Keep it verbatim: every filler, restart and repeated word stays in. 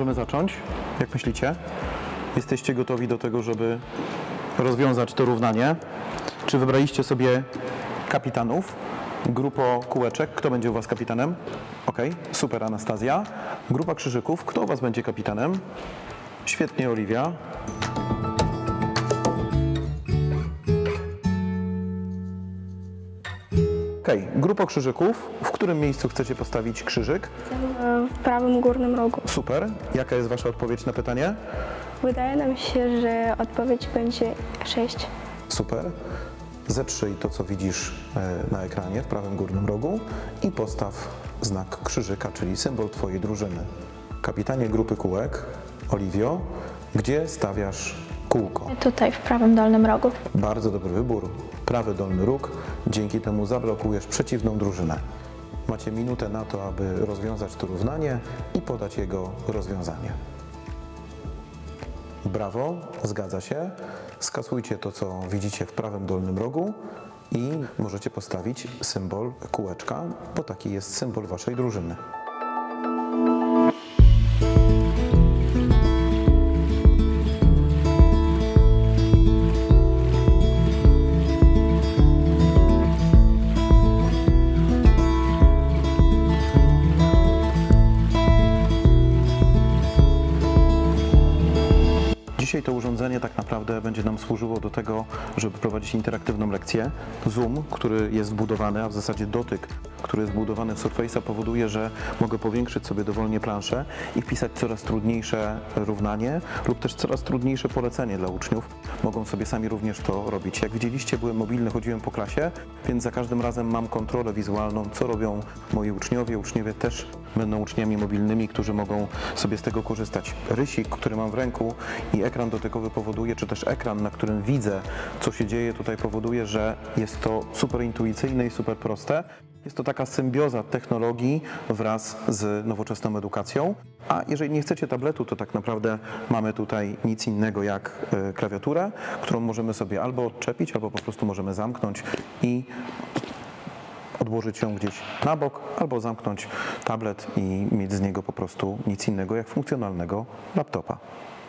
możemy zacząć? Jak myślicie? Jesteście gotowi do tego, żeby rozwiązać to równanie? Czy wybraliście sobie kapitanów? Grupo kółeczek. Kto będzie u Was kapitanem? Ok, super, Anastazja. Grupa krzyżyków. Kto u Was będzie kapitanem? Świetnie, Oliwia. Ok, grupa krzyżyków. W którym miejscu chcecie postawić krzyżyk? W prawym górnym rogu. Super. Jaka jest Wasza odpowiedź na pytanie? Wydaje nam się, że odpowiedź będzie sześć. Super. Zetrzyj to, co widzisz na ekranie w prawym górnym rogu i postaw znak krzyżyka, czyli symbol Twojej drużyny. Kapitanie grupy kółek, Oliwio, gdzie stawiasz kółko? Tutaj, w prawym dolnym rogu. Bardzo dobry wybór. Prawy dolny róg. Dzięki temu zablokujesz przeciwną drużynę. Macie minutę na to, aby rozwiązać to równanie i podać jego rozwiązanie. Brawo, zgadza się. Skasujcie to, co widzicie w prawym dolnym rogu i możecie postawić symbol kółeczka, bo taki jest symbol Waszej drużyny. Dzisiaj to urządzenie tak naprawdę będzie nam służyło do tego, żeby prowadzić interaktywną lekcję. Zoom, który jest wbudowany, a w zasadzie dotyk, który jest wbudowany w Surface'a, powoduje, że mogę powiększyć sobie dowolnie planszę i wpisać coraz trudniejsze równanie lub też coraz trudniejsze polecenie dla uczniów. Mogą sobie sami również to robić. Jak widzieliście, byłem mobilny, chodziłem po klasie, więc za każdym razem mam kontrolę wizualną, co robią moi uczniowie. Uczniowie też będą uczniami mobilnymi, którzy mogą sobie z tego korzystać. Rysik, który mam w ręku i ekran dotykowy powoduje, czy też ekran, na którym widzę, co się dzieje, tutaj powoduje, że jest to super intuicyjne i super proste. Jest to taka symbioza technologii wraz z nowoczesną edukacją. A jeżeli nie chcecie tabletu, to tak naprawdę mamy tutaj nic innego jak klawiaturę, którą możemy sobie albo odczepić, albo po prostu możemy zamknąć i odłożyć ją gdzieś na bok, albo zamknąć tablet i mieć z niego po prostu nic innego jak funkcjonalnego laptopa.